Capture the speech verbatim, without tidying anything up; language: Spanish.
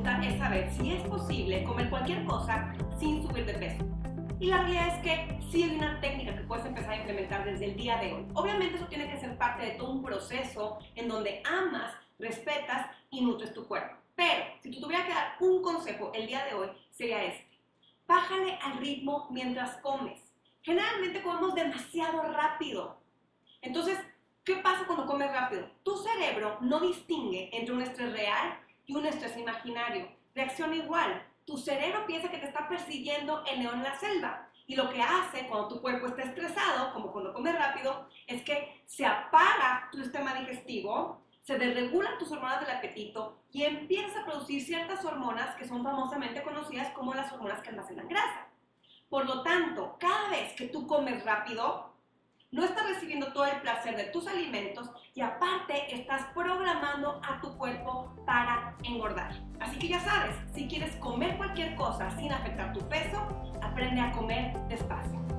pregunta es saber si es posible comer cualquier cosa sin subir de peso. Y la realidad es que sí hay una técnica que puedes empezar a implementar desde el día de hoy. Obviamente eso tiene que ser parte de todo un proceso en donde amas, respetas y nutres tu cuerpo. Pero si tú tuvieras que dar un consejo el día de hoy sería este. Bájale al ritmo mientras comes. Generalmente comemos demasiado rápido. Entonces, ¿qué pasa cuando comes rápido? Tu cerebro no distingue entre un estrés real y un estrés imaginario. Reacciona igual. Tu cerebro piensa que te está persiguiendo el león en la selva. Y lo que hace cuando tu cuerpo está estresado, como cuando comes rápido, es que se apaga tu sistema digestivo, se desregulan tus hormonas del apetito y empiezas a producir ciertas hormonas que son famosamente conocidas como las hormonas que almacenan grasa. Por lo tanto, cada vez que tú comes rápido, no estás recibiendo todo el placer de tus alimentos y aparte estás programando a tu cuerpo para engordar. Así que ya sabes, si quieres comer cualquier cosa sin afectar tu peso, aprende a comer despacio.